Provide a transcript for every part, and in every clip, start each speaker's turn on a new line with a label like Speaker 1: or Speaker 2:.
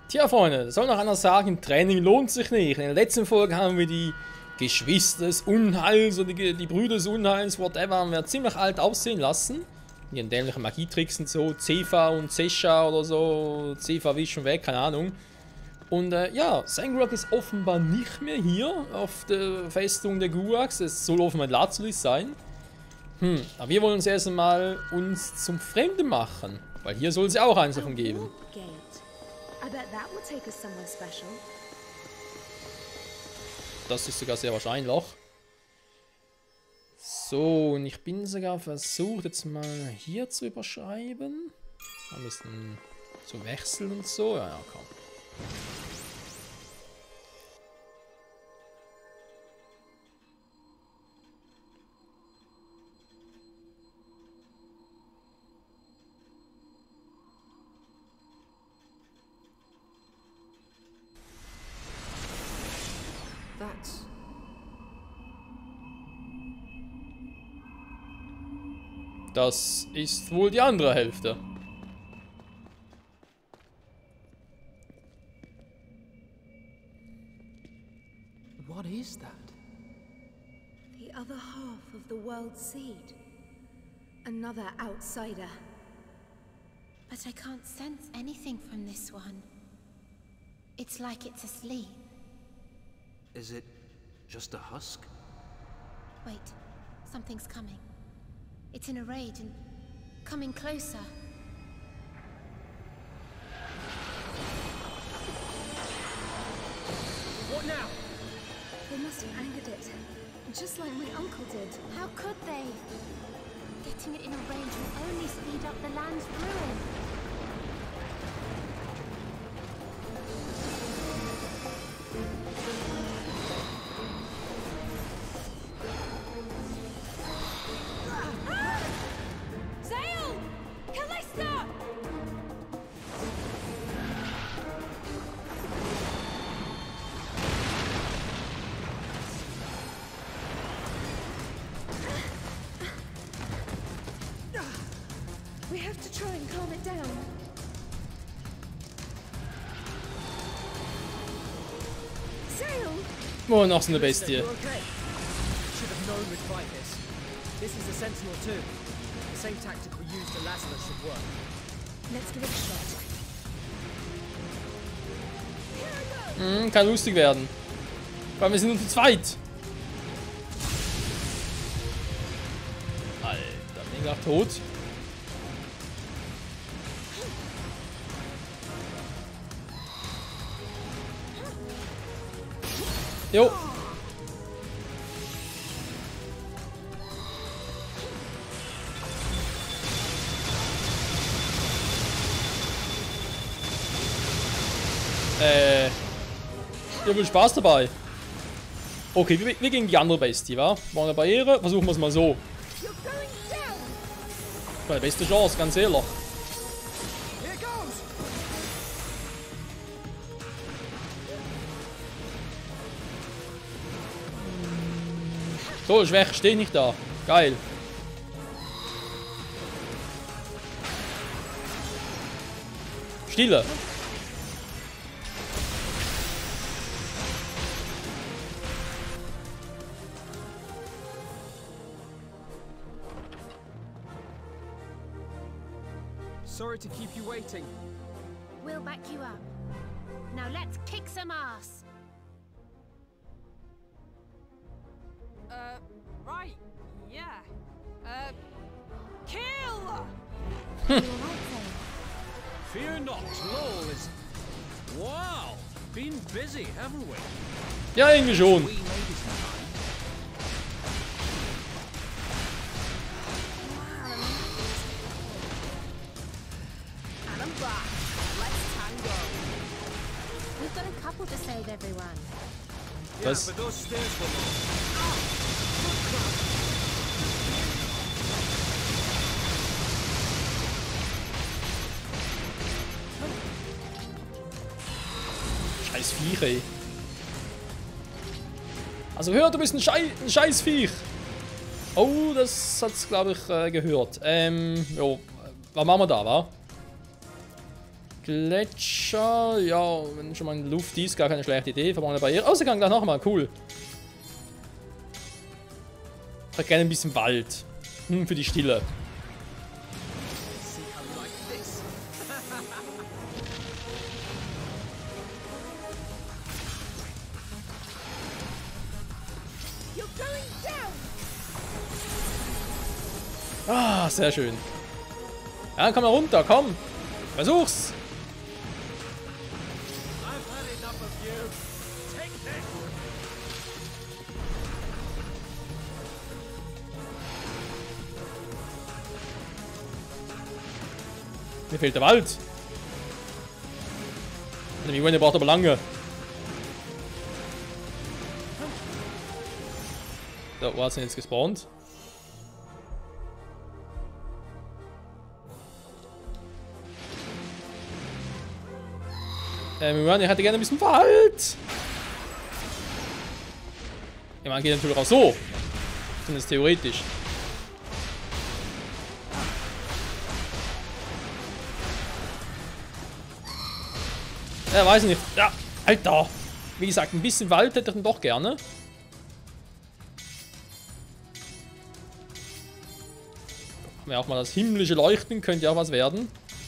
Speaker 1: Tja, Freunde, das soll noch einer sagen, Training lohnt sich nicht. In der letzten Folge haben wir die Geschwister des Unheils oder die Brüder des Unheils, whatever, haben wir ziemlich alt aussehen lassen. Die dämlichen Magietricks und so, Cefa und Sesha oder so, Cefa wie schon weg, keine Ahnung. Und ja, Zangrog ist offenbar nicht mehr hier auf der Festung der Gurags, es soll offenbar Lazulis sein. Aber wir wollen uns erst einmal uns zum Fremden machen, weil hier soll es ja auch eins davon geben. Das ist sogar sehr wahrscheinlich. So, und ich bin sogar versucht, jetzt mal hier zu überschreiben. Ein bisschen zu wechseln und so. Ja, komm. Das ist wohl die andere Hälfte.
Speaker 2: What is that?
Speaker 3: The other half of the world's seed. Another outsider.
Speaker 4: But I can't sense anything from this one. It's like it's asleep.
Speaker 2: Is it just a husk?
Speaker 4: Wait, something's coming. It's in a rage and coming closer.
Speaker 2: What now?
Speaker 3: They must have angered it, just like my uncle did.
Speaker 4: How could they? Getting it in a rage will only speed up the land's ruin.
Speaker 3: We have to try and calm it down. Sail!
Speaker 1: Oh, noch so eine Bestie.
Speaker 5: Should have known we'd fight this. This is the Sentinel too. The same tactic we used to Lazarus should work.
Speaker 3: Let's give it a shot.
Speaker 1: Kann lustig werden. Weil wir sind nur zu zweit. Alter, mega tot. Jo. Ja, viel Spaß dabei. Okay, wir gegen die andere Bestie, wa? War eine Barriere, versuchen wir es mal so. Meine beste Chance, ganz ehrlich. So, schwach, steh nicht da. Geil. Stille.
Speaker 5: Sorry to keep you waiting.
Speaker 4: We'll back you up. Now let's kick some ass.
Speaker 6: Right. Yeah. Kill!
Speaker 2: Fear not, Lowell is... Wow! Been busy, haven't we?
Speaker 1: Ja, irgendwie schon.
Speaker 2: We made it in time.
Speaker 6: And I'm back. Let's tango.
Speaker 4: We've got a couple to save everyone.
Speaker 2: Yeah,
Speaker 1: Was?
Speaker 2: but those stairs were long.
Speaker 1: Scheiß Viech, ey. Also hör, du bist ein scheiß Viech. Oh, das hat's, glaube ich, gehört. Jo, was machen wir da, wa? Gletscher. Ja, wenn schon mal in der Luft ist, gar keine schlechte Idee. Verbrannte Barriere. Ausgang gleich nochmal. Cool. Ich hätte gerne ein bisschen Wald. Für die Stille.
Speaker 5: See how you like this.
Speaker 6: You're going down!
Speaker 1: Ah, sehr schön. Ja, dann komm mal runter, komm. Versuch's.
Speaker 2: I've had enough of you. Take this.
Speaker 1: Mir fehlt der Wald. Die Mine braucht aber lange. So, wo hat sie jetzt gespawnt? Ich hätte gerne ein bisschen Wald. Ja, man geht natürlich auch so. Zumindest theoretisch. Ja, weiß ich nicht. Ja, Alter. Wie gesagt, ein bisschen Wald hätte ich dann doch gerne. Ja, auch mal das himmlische Leuchten könnte ja auch was werden.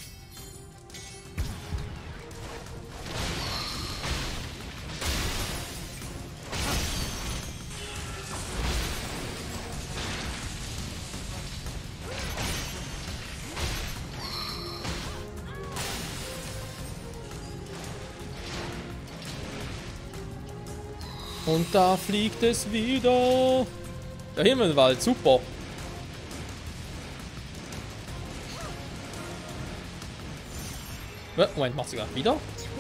Speaker 1: Und da fliegt es wieder. Der Himmelwald, super. Moment, macht sogar wieder.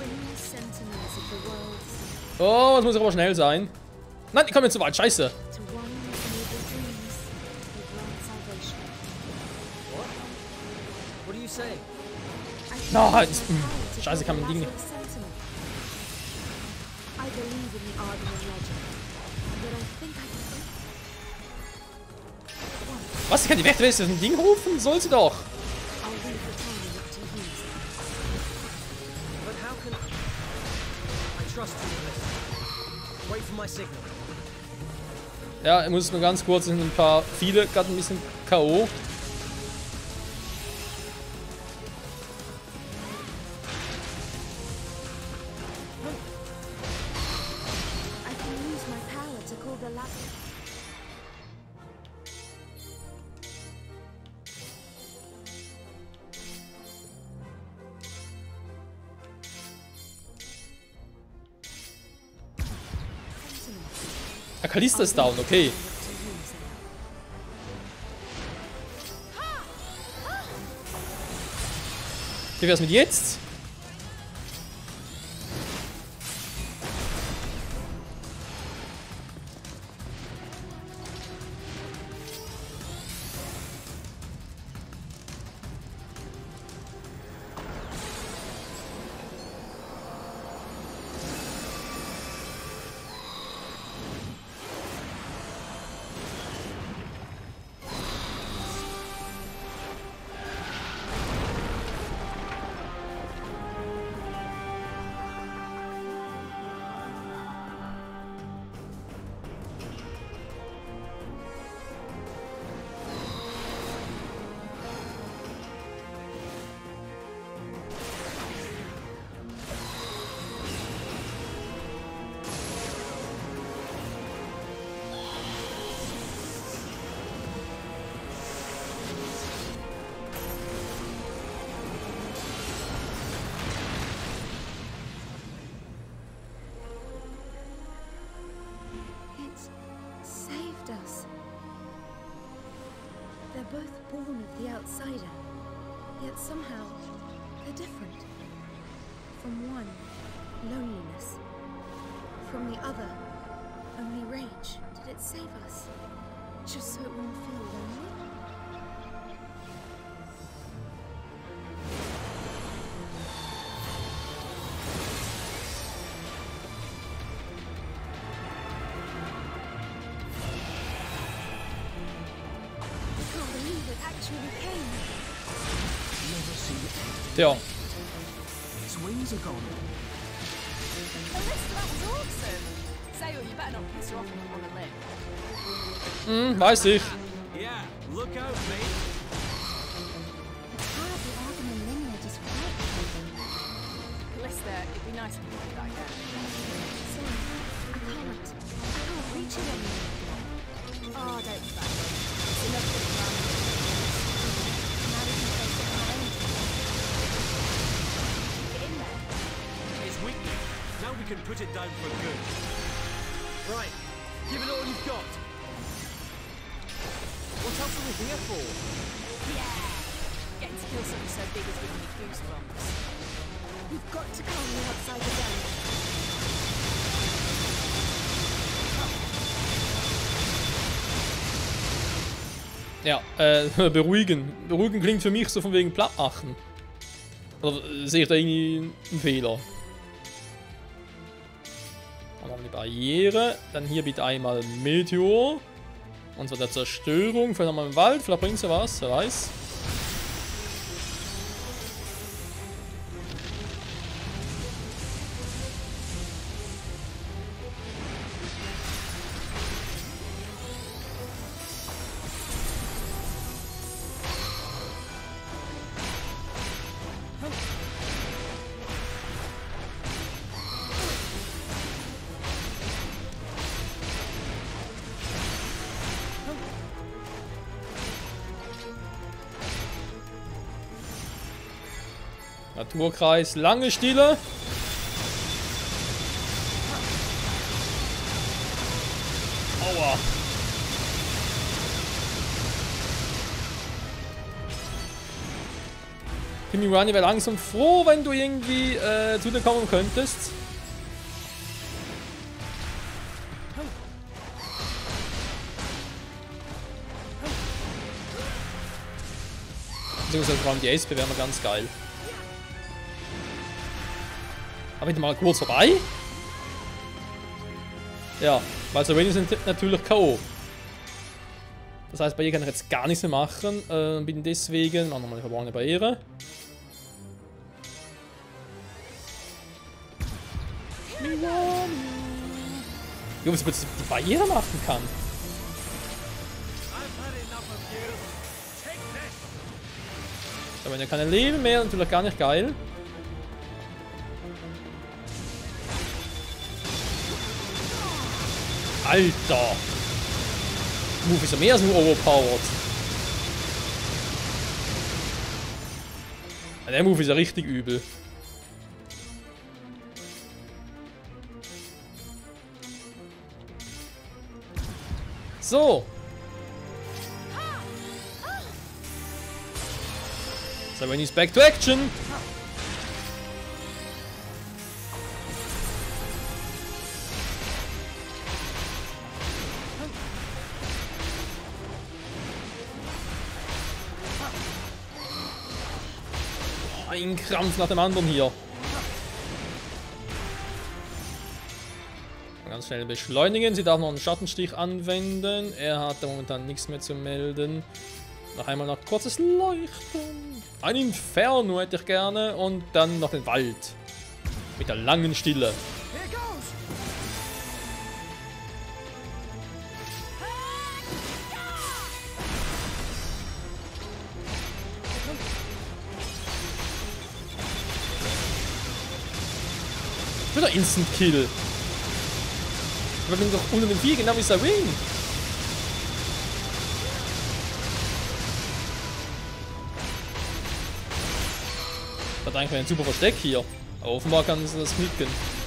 Speaker 1: Oh, das muss aber schnell sein. Nein, ich komme jetzt zu weit, scheiße.
Speaker 5: What are you saying?
Speaker 1: Nein, scheiße, kann man Ding nicht.
Speaker 3: I believe in the Argon legend, but I think I can.
Speaker 1: Was? Ich kann die Wächter ein Ding rufen? Soll sie doch.
Speaker 3: I'll leave the timing up to you.
Speaker 5: But how can I trust you with this? Wait for my signal.
Speaker 1: Ja, ich muss nur ganz kurz, es sind ein paar viele, gerade ein bisschen K.O.
Speaker 3: I can use my power to call the lab.
Speaker 1: Ah, Kalista ist down, okay. Wie wär's mit jetzt?
Speaker 3: They're both born of the outsider, yet somehow they're different. From one, loneliness. From the other, only rage. Did it save us? Just so it wouldn't feel lonely?
Speaker 1: Tja.
Speaker 5: took on.
Speaker 6: Alyssa, that was awesome. Sayo, you better not piss her off if you want to live.
Speaker 1: Weiß ich.
Speaker 2: Yeah, look out, mate.
Speaker 4: How the organ and Linda just right.
Speaker 6: Callista, it'd be nice if you did that again.
Speaker 3: Sam, I can't reach it anymore.
Speaker 6: Oh, don't be bad. It's enough for the man.
Speaker 4: Now we can face it on our own.
Speaker 6: Get in there.
Speaker 2: It's weakling. Now we can put it down for good.
Speaker 5: Right, give it all you've got. What else are we here for?
Speaker 6: Yeah. Getting to kill something so big is giving me goosebumps.
Speaker 3: We've got to calm the outside down.
Speaker 1: Ja, beruhigen. Beruhigen klingt für mich so von wegen platt machen. Oder sehe ich da irgendwie einen Fehler? Dann haben wir die Barriere. Dann hier bitte einmal Meteor. Und zwar der Zerstörung. Vielleicht nochmal im Wald. Vielleicht bringt sie was. Wer weiß. Naturkreis, lange Stille. Aua. Timmy Rani wäre langsam froh, wenn du irgendwie zu dir kommen könntest. Beziehungsweise vor allem die SP wäre mal ganz geil. Aber bitte mal kurz vorbei. Ja, weil so wenig sind natürlich K.O. Das heißt, bei ihr kann ich jetzt gar nichts mehr machen. Bin deswegen. Machen wir mal eine verborgene Barriere. Jo, was jetzt die Barriere machen kann. Aber wenn er keine Leben mehr, natürlich gar nicht geil. Alter! Move ist ja mehr als nur overpowered. Der Move ist ja richtig übel. So. So, when he's back to action. Ein Krampf nach dem anderen hier. Ganz schnell beschleunigen. Sie darf noch einen Schattenstich anwenden. Er hat da momentan nichts mehr zu melden. Noch einmal noch kurzes Leuchten. Ein Inferno hätte ich gerne. Und dann noch den Wald. Mit der langen Stille. Wieder Instant Kill. Wir bin doch unter dem Vieh, genau wie Sarin. Hat eigentlich ein super Versteck hier. Aber offenbar kann sie das knicken.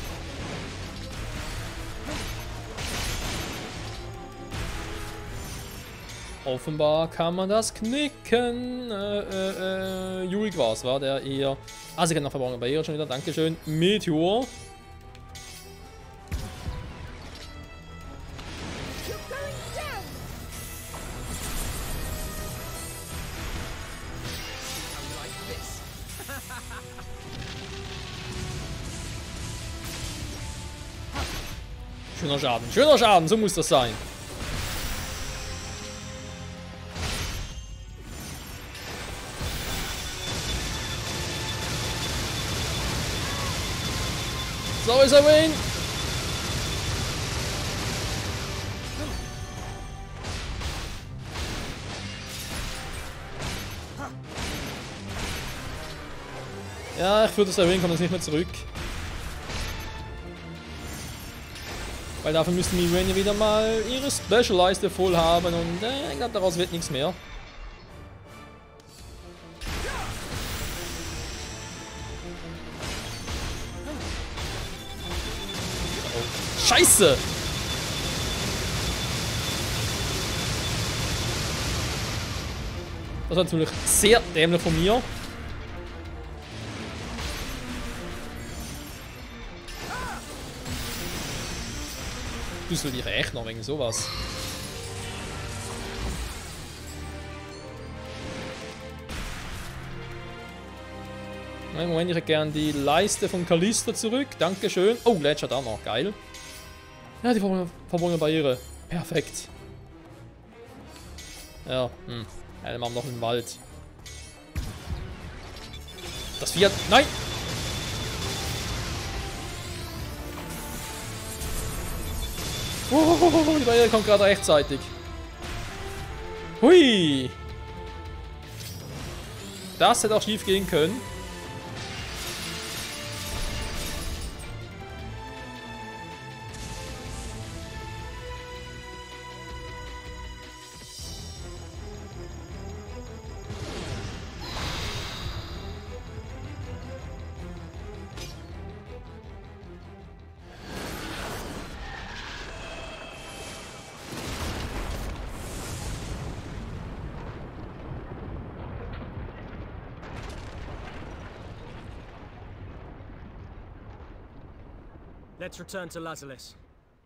Speaker 1: Offenbar kann man das knicken. Jurik war es, war der eher. Ah, sie kann noch verborgene Barriere schon wieder. Dankeschön. Meteor. Schöner Schaden, so muss das sein. So ist er, Wayne. Ja, ich fürchte, der Wayne kommt jetzt nicht mehr zurück. Weil dafür müssten die Wayne wieder mal ihre Special-Leiste voll haben und ich glaube, daraus wird nichts mehr. Oh, Scheiße! Das war natürlich sehr dämlich von mir. Düssel dich echt noch wegen sowas. Im Moment, ich hätte gerne die Leiste von Callisto zurück. Dankeschön. Oh, Ledge hat auch noch. Geil. Ja, die verbundene Barriere. Perfekt. Ja, ja, dann machen wir noch im Wald. Das Vieh hat... Nein! Die Barriere kommt gerade rechtzeitig. Hui! Das hätte auch schief gehen können.
Speaker 5: Let's return to Lazalis.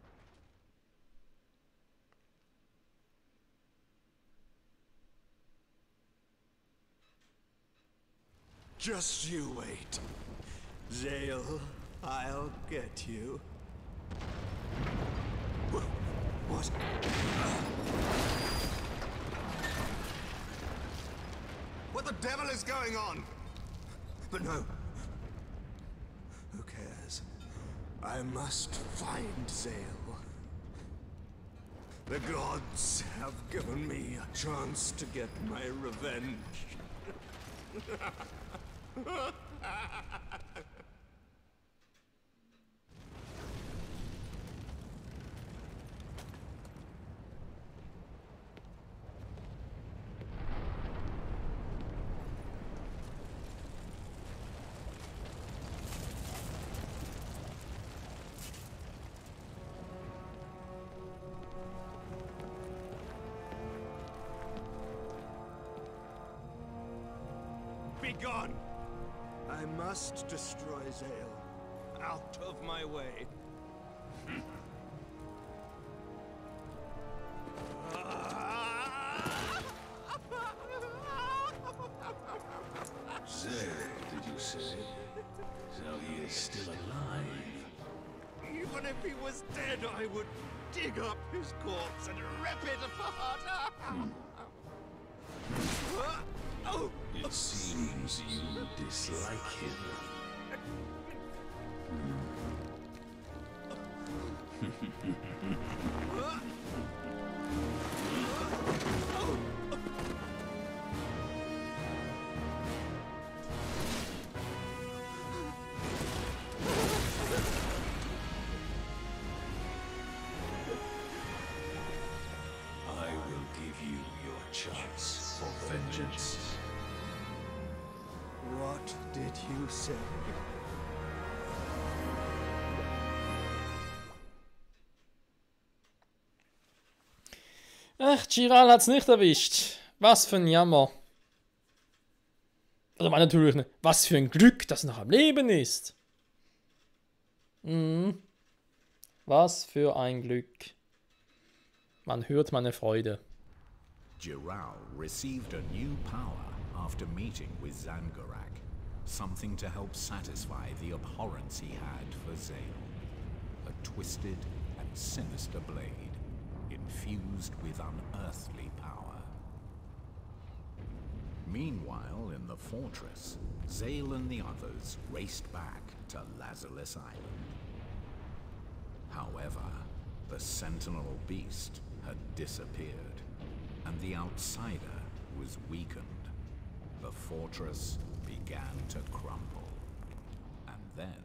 Speaker 7: Just you wait. Zale, I'll get you. What? What the devil is going on? But no. Who cares? I must find Zale. The gods have given me a chance to get my revenge. Be gone! I must destroy Zale. Out of my way.
Speaker 8: Zale, did you say? So he is still alive.
Speaker 7: Even if he was dead, I would dig up his corpse and rip it apart. Oh!
Speaker 8: It seems you dislike him. I will give you your chance for vengeance.
Speaker 7: What did you say?
Speaker 1: Ach, Chiral hat's nicht erwischt. Was für ein Jammer. Also man natürlich nicht. Was für ein Glück, dass er noch am Leben ist. Was für ein Glück. Man hört meine Freude.
Speaker 9: Jiral received a new power after meeting with Zangorak, something to help satisfy the abhorrence he had for Zale. A twisted and sinister blade, infused with unearthly power. Meanwhile, in the fortress, Zale and the others raced back to Lazalis Island. However, the sentinel beast had disappeared, and the outsider was weakened. The fortress began to crumble. And then...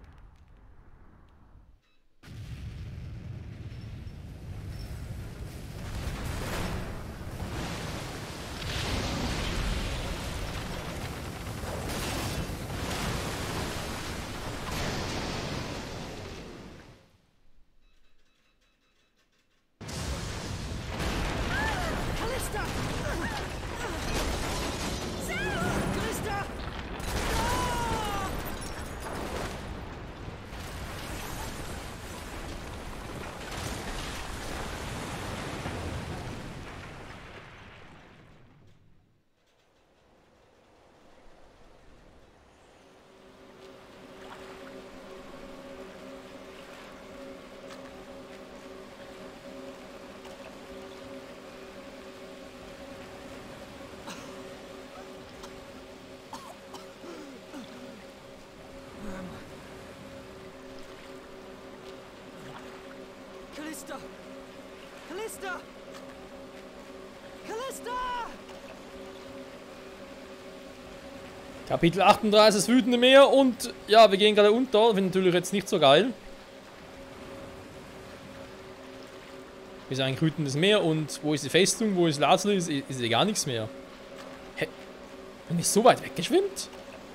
Speaker 5: Callista! Callista! Callista!
Speaker 1: Kapitel 38, das wütende Meer und ja, wir gehen gerade unter. Finde natürlich jetzt nicht so geil. Wir sind ein wütendes Meer und wo ist die Festung, wo ist Lazarus, ist ja gar nichts mehr. Hä? Bin ich so weit weggeschwimmt?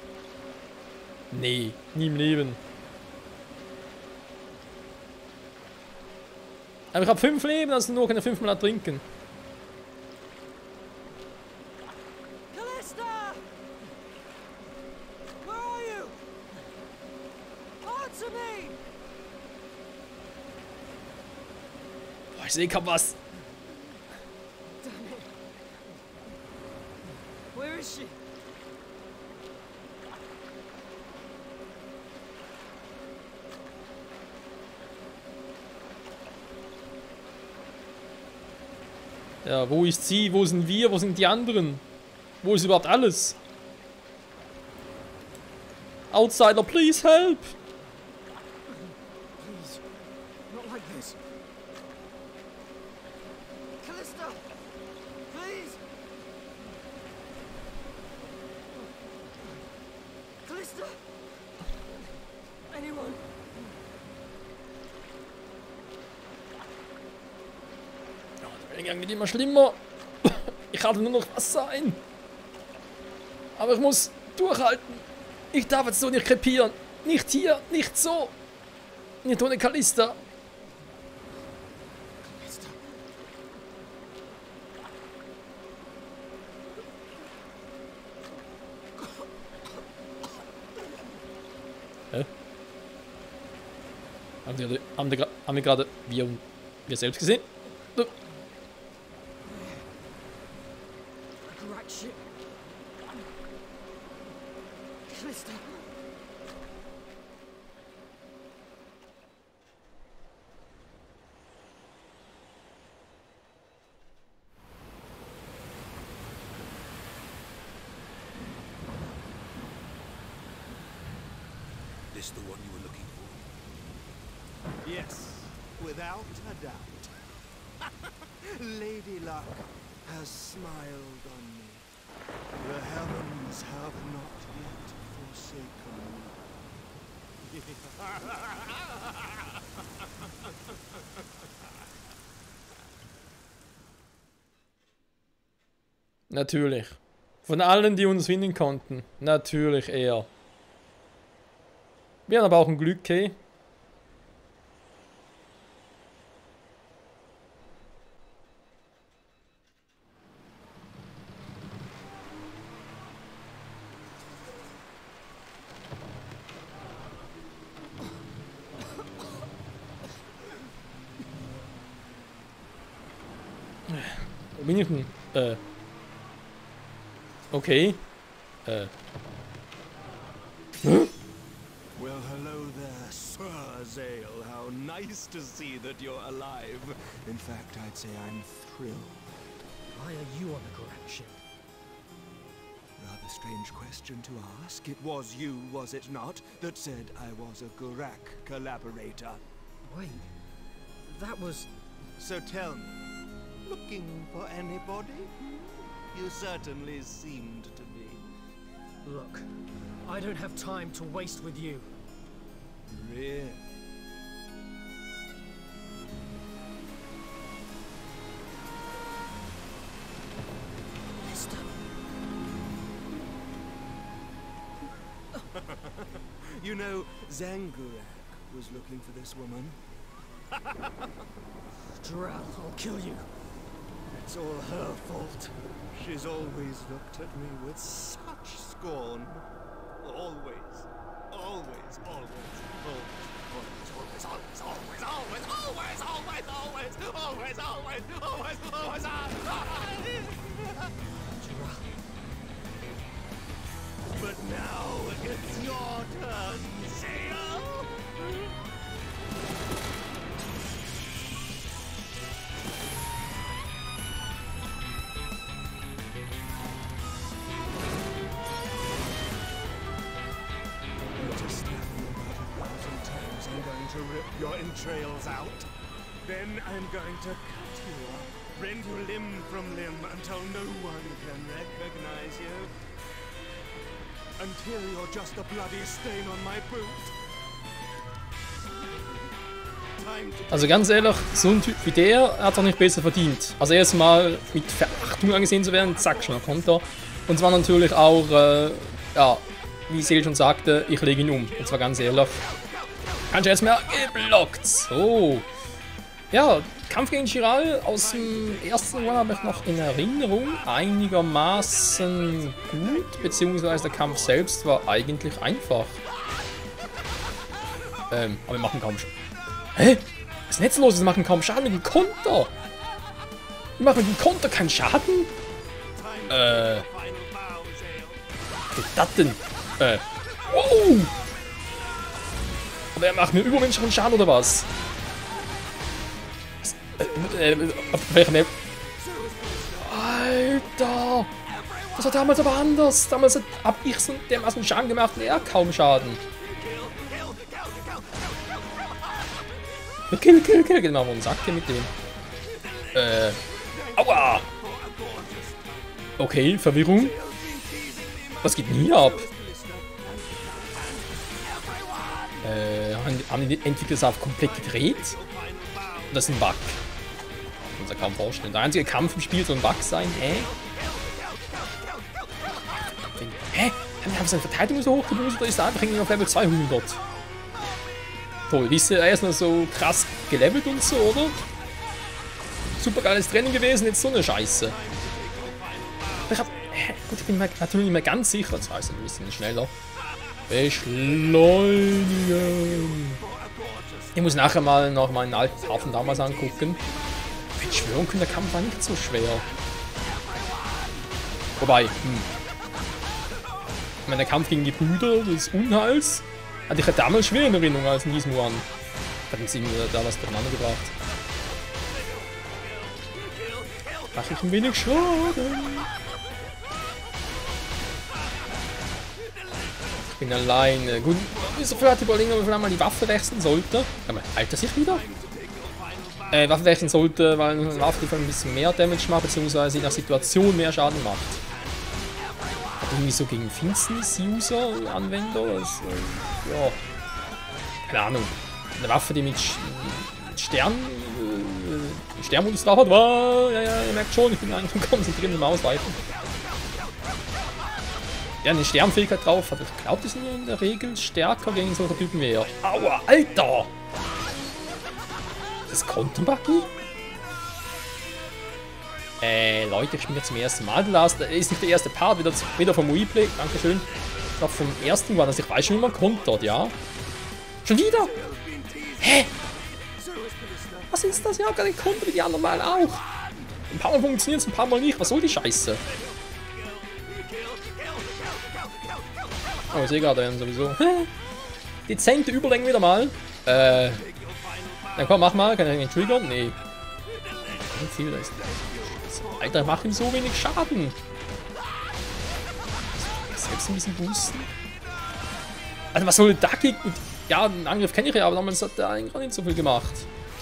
Speaker 1: Nee, nie im Leben. Aber ich habe 5 Leben, also nur kann ich 5 Mal trinken.
Speaker 5: Callista! Where are you? Answer me!
Speaker 1: Boah, ich sehe kaum was.
Speaker 5: Damn it. Where is she?
Speaker 1: Ja, wo ist sie? Wo sind wir? Wo sind die anderen? Wo ist überhaupt alles? Outsider, please help!
Speaker 5: Please, not like this. Callista! Please! Callista! Anyone?
Speaker 1: Der Gang wird immer schlimmer. Ich kann nur noch was sein. Aber ich muss durchhalten. Ich darf jetzt so nicht krepieren. Nicht hier, nicht so. Nicht ohne Callista. Hä? Haben wir gerade wir selbst gesehen?
Speaker 5: Right shit. Callista.
Speaker 7: This the one you were looking for? Yes, without a doubt. Lady Luck has smiled on me. The heavens have not yet forsaken me.
Speaker 1: Natürlich. Von allen, die uns finden konnten. Natürlich er. Wir haben aber auch ein Glück, hey. Wo bin ich denn? Okay.
Speaker 7: Well, hello there, Sir Zale. How nice to see that you're alive. In fact, I'd say I'm thrilled.
Speaker 5: Why are you on the Gorak ship?
Speaker 7: Rather strange question to ask. It was you, was it not, that said I was a Gorak collaborator?
Speaker 5: Wait, that was...
Speaker 7: So tell me, looking for anybody? You certainly seemed to be.
Speaker 5: Look, I don't have time to waste with you.
Speaker 7: Really?
Speaker 5: Mister.
Speaker 7: You know, Zangurak was looking for this woman.
Speaker 5: Drow, I'll kill you.
Speaker 7: It's all her fault. She's always looked at me with such scorn. Always, always, always, always, always, always, always, always, always, always, always, always, always, always, But now it's your turn, Zale. I'm going to rip your entrails out. Then I'm going to cut you up, rend you limb from limb until no one can recognize you. Until you're just a bloody stain on my boot.
Speaker 1: Also ganz ehrlich, so ein Typ wie der hat doch nicht besser verdient. Also erstmal mit Verachtung angesehen zu werden, zack, schon kommt er. Und zwar natürlich auch, ja, wie Seel schon sagte, ich lege ihn um. Und zwar ganz ehrlich. Kannst du erstmal geblockt. So. Ja, Kampf gegen Chiral aus dem ersten One habe ich noch in Erinnerung. Einigermaßen gut, beziehungsweise der Kampf selbst war eigentlich einfach. Aber wir machen kaum Schaden. Hä? Was ist denn jetzt los? Wir machen kaum Schaden mit dem Konter. Wir machen mit dem Konter keinen Schaden? Was ist das denn? Wow! Aber er macht mir übermenschlichen Schaden oder was? Auf welcher Map? Alter! Das war damals aber anders. Damals hab ich so dermaßen Schaden gemacht und er kaum Schaden. Kill. Genau, warum sagt ihr mit dem? Aua! Okay, Verwirrung. Was geht denn hier ab? Haben die Entwickler es auf komplett gedreht? Das ist ein Bug. Ich kann uns ja kaum vorstellen. Der einzige Kampf im Spiel soll ein Bug sein. Hä? Haben sie seine Verteidigung so hochgeboostet oder ist er einfach irgendwie auf Level 200? Toll, wisst ihr, er ist noch so krass gelevelt und so, oder? Super geiles Training gewesen, jetzt so eine Scheiße. Gut, ich bin mir natürlich nicht mehr ganz sicher. Das heißt, ein bisschen schneller. Beschleunigen. Ich muss nachher mal noch meinen alten Hafen damals angucken. Ich würde schwören können, der Kampf war nicht so schwer. Wobei, ich meine, der Kampf gegen die Brüder des Unheils hatte ich ja damals schwer in Erinnerung als in diesem One. Hatten sie mir da was durcheinander gebracht. Mach ich ein wenig Schaden. Ich bin alleine. Gut, wieso hat die Überlegung, ob ich vielleicht mal die Waffe wechseln sollte? Heilt er sich wieder? Waffe wechseln sollte, weil eine Waffe ein bisschen mehr Damage macht, beziehungsweise in der Situation mehr Schaden macht. Irgendwie so gegen Finsternis-User-Anwender. Ja. Keine Ahnung. Eine Waffe, die mit Sternmodus drauf hat. Wow, ja, ihr merkt schon, ich bin eigentlich konzentriert im Ausweichen. Ja, eine Sternfähigkeit drauf hat. Ich glaube, die sind ja in der Regel stärker gegen solche Typen wie er. Aua, Alter! Das Kontenbuggy? Leute, ich spiele jetzt zum ersten Mal The Last. Ist nicht der erste Part, wieder vom Replay. Dankeschön. Ich glaube vom ersten war, dass ich weiß schon, wie man kontert, ja? Schon wieder? Hä? Was ist das? Ja, gerade Konter wie die anderen Mal auch. Ein paar Mal funktioniert es, ein paar Mal nicht. Was soll die Scheiße? Oh, ich sehe gerade sowieso. Dezente Überlänge wieder mal. Na komm, mach mal. Kann ich den triggern? Nee. Viel ist. Alter, mach ihm so wenig Schaden. Selbst ein bisschen boosten. Also was soll Ducky? Ja, den Angriff kenne ich ja, aber damals hat der eigentlich nicht so viel gemacht.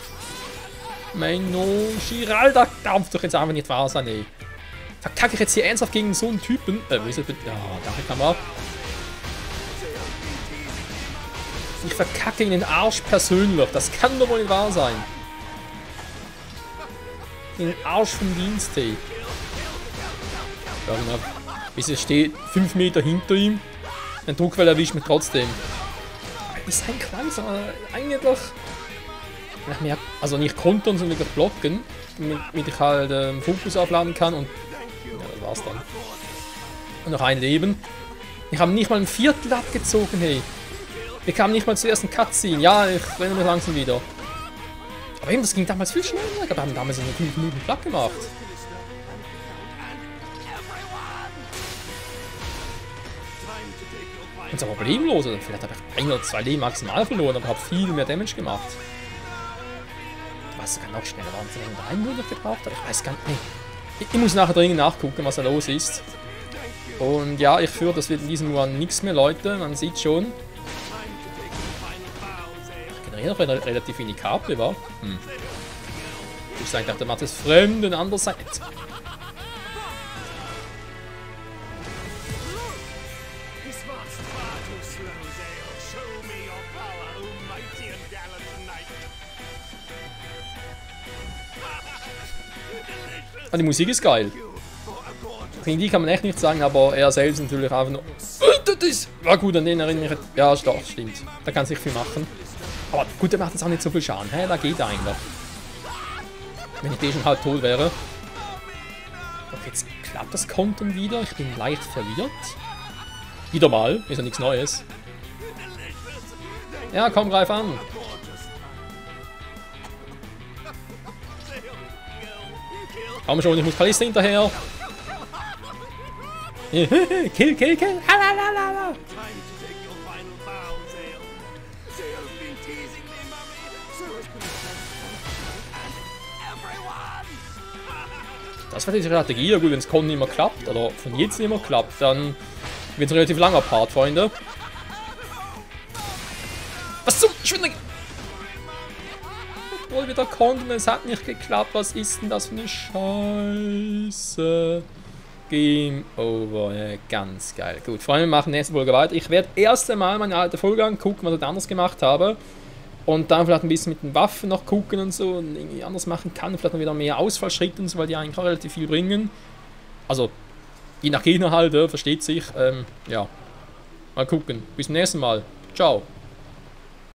Speaker 1: Meino Giralda darf doch jetzt einfach nicht wahr sein, ey. Verkacke ich jetzt hier ernsthaft gegen so einen Typen? Wie ist das bitte? Ja, danke, Kamera. Ich verkacke ihn den Arsch persönlich. Das kann doch wohl nicht wahr sein. In den Arsch vom Dienst, ey. Warte mal. Bis er steht 5 Meter hinter ihm. Ein Druckwell erwischt mich trotzdem. Ist ein Klang, aber eigentlich doch. Mehr, also nicht kontern, sondern wirklich blocken. Damit ich halt Fokus aufladen kann und. Ja, das war's dann. Und noch ein Leben. Ich habe nicht mal ein Viertel abgezogen, hey. Wir kamen nicht mal zuerst ein Cutscene. Ja, ich renne mich langsam wieder. Aber eben, das ging damals viel schneller. Ich glaube, wir haben damals in 5 Minuten platt gemacht. Und es war problemlos. Also vielleicht habe ich 1 oder 2 Leben maximal verloren, aber habe viel mehr Damage gemacht. Ich weiß sogar noch schneller, warum es 3 Monate gebraucht hat. Ich weiß gar nicht. Ich muss nachher dringend nachgucken, was da los ist. Und ja, ich führe, das wird in diesem One nichts mehr, Leute. Man sieht schon. Noch relativ wenig Karte war. Ich sage, der macht das Fremden andererseits. Ah, die Musik ist geil. Gegen die kann man echt nichts sagen, aber er selbst natürlich einfach nur. Das war gut, an den erinnere ich mich. Ja, doch, stimmt. Da kann sich viel machen. Aber gut, der macht jetzt auch nicht so viel Schaden. Hä, da geht er eigentlich. Wenn ich schon halb tot wäre. Okay, jetzt klappt das Kontern wieder. Ich bin leicht verwirrt. Wieder mal. Ist ja nichts Neues. Ja, komm, greif an. Komm schon, ich muss Kalista hinterher. Kill, kill, kill. Halalala. Das war die Strategie. Ja gut, wenn es Con nicht mehr klappt, oder von jetzt nicht mehr klappt, dann wird es ein relativ langer Part, Freunde. Was zum Schwindel? Ich wollte wieder Con, es hat nicht geklappt. Was ist denn das für eine Scheiße? Game over. Ja, ganz geil. Gut, Freunde, wir machen nächste Folge weiter. Ich werde erst einmal meine alte Folge angucken, was ich anders gemacht habe. Und dann vielleicht ein bisschen mit den Waffen noch gucken und so und irgendwie anders machen kann. Vielleicht noch wieder mehr Ausfallschritte und so, weil die eigentlich auch relativ viel bringen. Also, je nach Gegner halt, versteht sich. Ja, mal gucken. Bis zum nächsten Mal. Ciao.